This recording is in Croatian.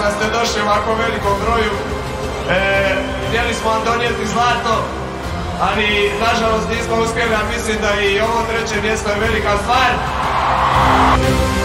šta ste došli u ovako velikom broju. Htjeli smo vam donijeti zlato, ali nažalost nismo uspjeli, a mislim da i ovo treće mjesto je velika stvar.